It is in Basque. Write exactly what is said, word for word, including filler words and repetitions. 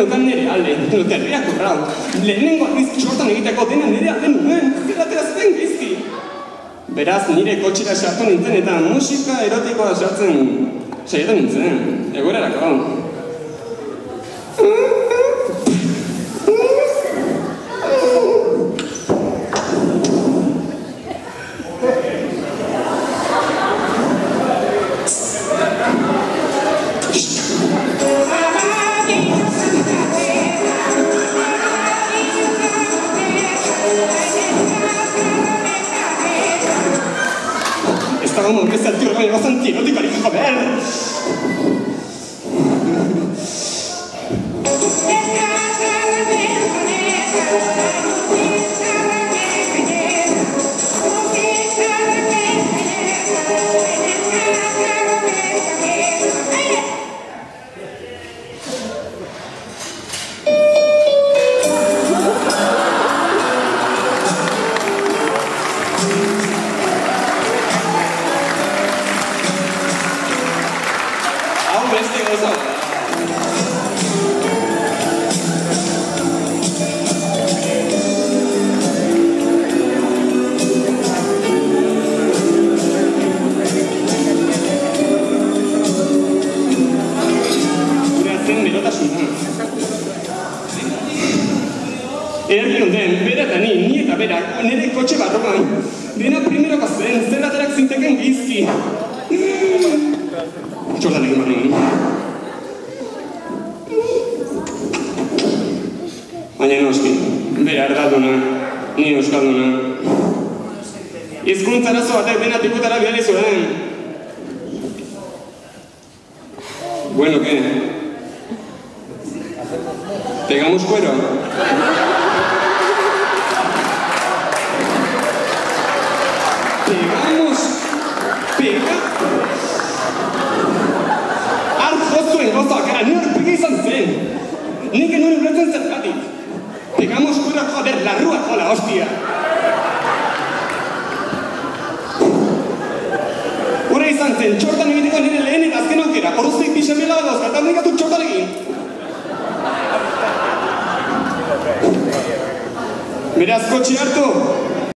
Eutan nire alde, dut herriak urrau. Lehenengo aldiz txortan egiteko dena nire alde nuen, zeratea zen gaizki. Beraz, nire kotxera sartu nintzen eta musika erotikoa sartzen saiatu nintzen, egoerarako. Estábamos que el tío me iba a sentir, no te cariño, joder. Erri honden, bera eta ni, ni eta berak, nire kotxe barroan. Dena primeroko zen, zerraterak zinteken gizki. Txortan egin barren. Baina noski, bera erdalduna, ni euskalduna. Hizkuntza arazo batek dena tiputara bihali zuen. Bueno, ¿qué? ¿Pegamos cuero? Pegamos, pega. Arzozu engozoak era, ni horpegi izan zen. Nik enuen ulertzen zergatik. Pegamos cuero, joder, larrua jola, hostia. Hora izan zen, txortan egiteko nire lehen eta azken aukera. Horuztik pixamela dauzka, eta nekatu txortan egin. Beraz, kotxe hartu.